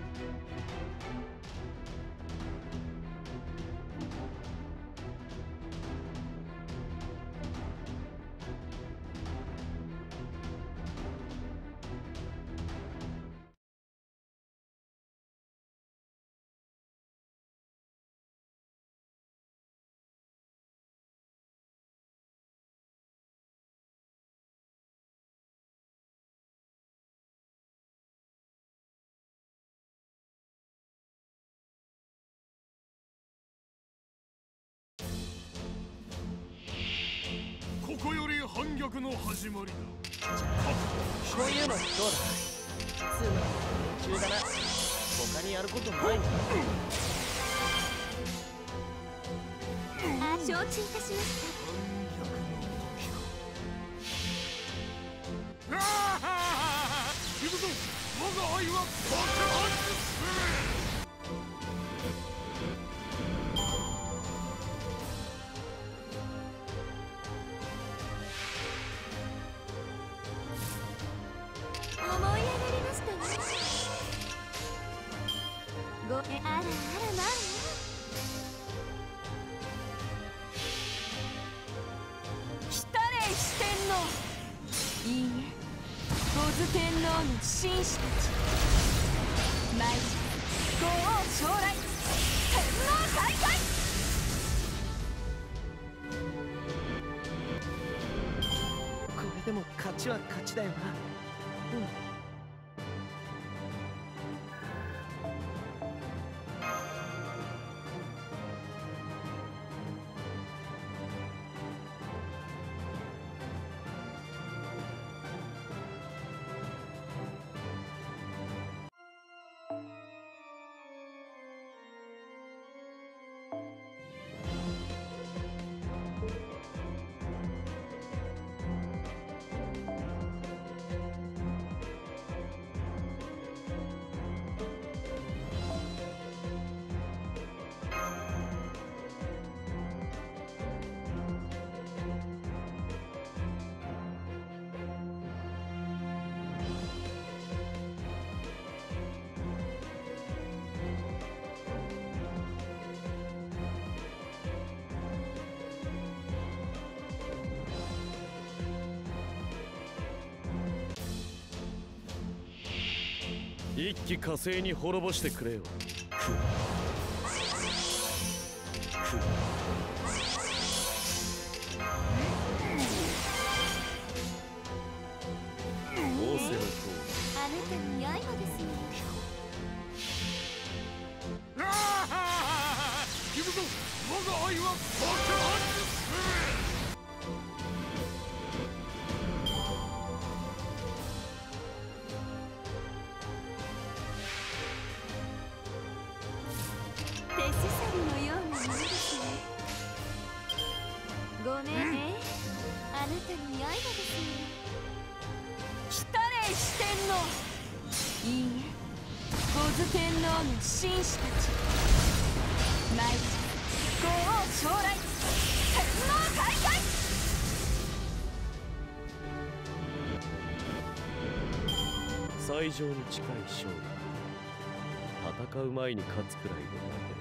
ここより反逆の始まりだ。 こういうのどうだ。つうの急だな。他にやることないの？ 承知いたしました。 反逆の時か。行くぞ、我が愛は爆発する。 思い上がりましたね。あらあらまあ。来たれ四天王。いいえ、五頭天皇の紳士たち。参り、五王将来、天皇大会。 これでも勝ちは勝ちだよな。 一気火星に滅ぼしてくれよ。仰せのとあなたの刃ですよ。 行くぞ、我が愛は爆発する。 手すさりのようなものですね。ごめんね、あなたの刃ですよ。来たれ四天王。いいえ、五頭天皇の紳士たち。参り、五王将来、天皇大会。 最上に近い勝利。戦う前に勝つくらいの負け。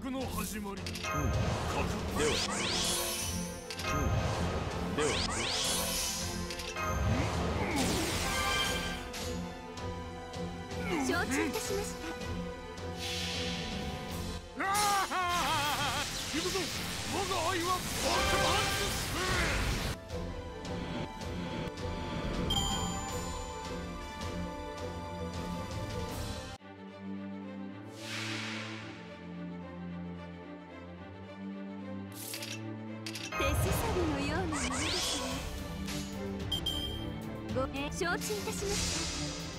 革の始まり。 では承知いたしました。 行くぞ、我が愛は爆発する。 手すさびのようなものですね。承知いたしました。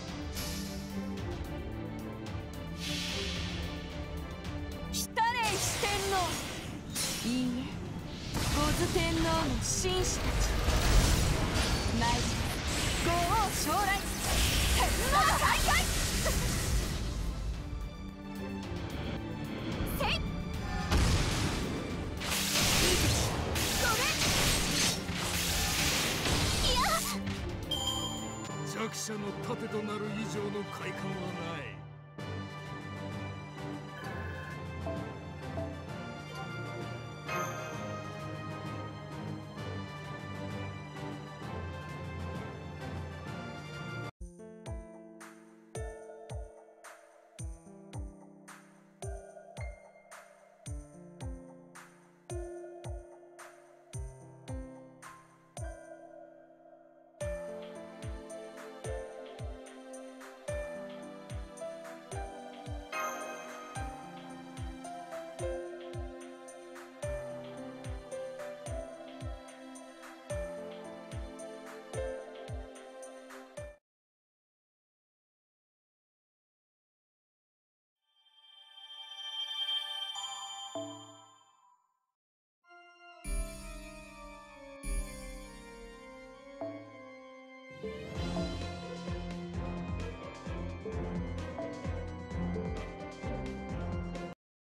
シュタレイ四天王、いいえ、ゴズ天皇の紳士たち、参り五王将来、天皇大会せい弱者の盾となる以上の快感はない。